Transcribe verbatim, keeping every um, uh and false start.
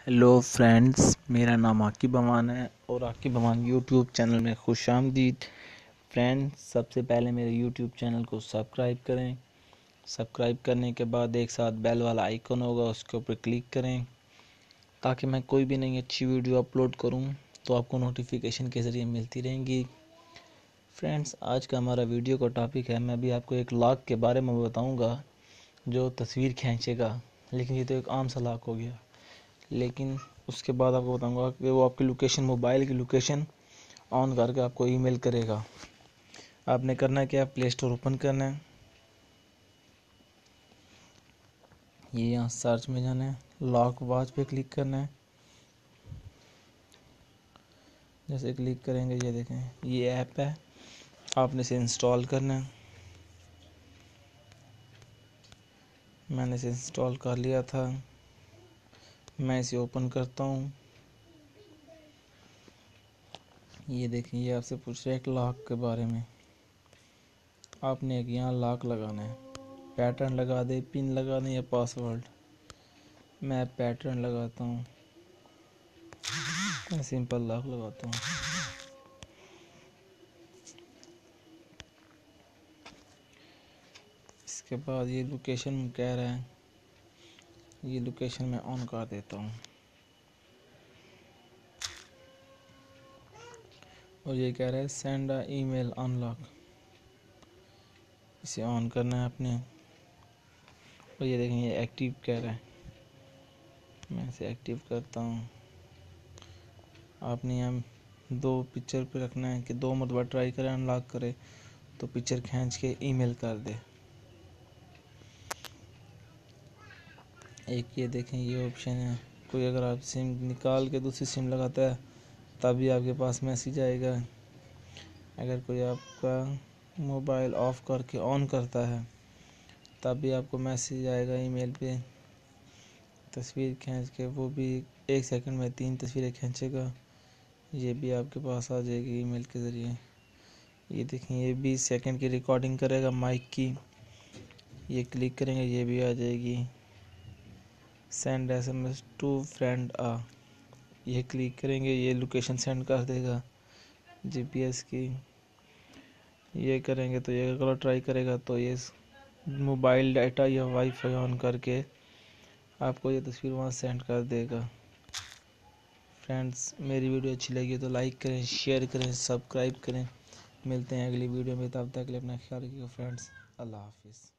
Hello friends, मेरा नाम आकिब अमान है और आकिब अमान यूट्यूब चैनल में खुश आमदीद। फ्रेंड्स, सबसे पहले मेरे यूट्यूब चैनल को सब्सक्राइब करें। सब्सक्राइब करने के बाद एक साथ बेल वाला आइकन होगा, उसके ऊपर क्लिक करें ताकि मैं कोई भी नई अच्छी वीडियो अपलोड करूं तो आपको नोटिफिकेशन के ज़रिए मिलती रहेंगी। फ्रेंड्स, आज का हमारा वीडियो का टॉपिक है, मैं अभी आपको एक लॉक के बारे में बताऊँगा जो तस्वीर खींचेगा। लेकिन ये तो एक आम सा लॉक हो गया, लेकिन उसके बाद आपको बताऊंगा कि वो आपकी लोकेशन, मोबाइल की लोकेशन ऑन करके आपको ईमेल करेगा। आपने करना है क्या, प्ले स्टोर ओपन करना है, ये यहाँ सर्च में जाना है, लॉक वॉच पे क्लिक करना है। जैसे क्लिक करेंगे ये देखें ये ऐप है, आपने इसे इंस्टॉल करना है। मैंने इसे इंस्टॉल कर लिया था, मैं इसे ओपन करता हूँ। ये देखें, ये आपसे पूछ रहा है एक लॉक के बारे में। आपने एक यहाँ लॉक लगाना है, पैटर्न लगा दे, पिन लगा दें या पासवर्ड। मैं पैटर्न लगाता हूँ, मैं सिंपल लॉक लगाता हूँ। इसके बाद ये लोकेशन कह रहा है, ये लोकेशन मैं ऑन कर देता हूँ और ये कह रहा है सेंड अ ईमेल अनलॉक, इसे ऑन करना है आपने। और ये देखें ये एक्टिव कह रहा है, मैं इसे एक्टिव करता हूँ। आपने यहाँ दो पिक्चर पे रखना है कि दो मरतबा ट्राई करे, अनलॉक करे तो पिक्चर खींच के ईमेल कर दे। एक ये देखें ये ऑप्शन है, कोई अगर आप सिम निकाल के दूसरी सिम लगाता है तभी आपके पास मैसेज आएगा। अगर कोई आपका मोबाइल ऑफ करके ऑन करता है तब भी आपको मैसेज आएगा ईमेल पे। तस्वीर खींच के वो भी एक सेकंड में तीन तस्वीरें खींचेगा, ये भी आपके पास आ जाएगी ईमेल के ज़रिए। ये देखें ये बीस सेकंड की रिकॉर्डिंग करेगा माइक की, ये क्लिक करेंगे ये भी आ जाएगी। Send S M S to friend आ, ये क्लिक करेंगे ये लोकेशन सेंड कर देगा जी पी एस की। ये करेंगे तो ये अगर ट्राई करेगा तो ये मोबाइल डाटा या वाईफाई ऑन करके आपको ये तस्वीर वहाँ सेंड कर देगा। फ्रेंड्स, मेरी वीडियो अच्छी लगी तो लाइक करें, शेयर करें, सब्सक्राइब करें। मिलते हैं अगली वीडियो में, तब तक के लिए अपना ख्याल रखिएगा फ्रेंड्स। अल्लाह हाफिज़।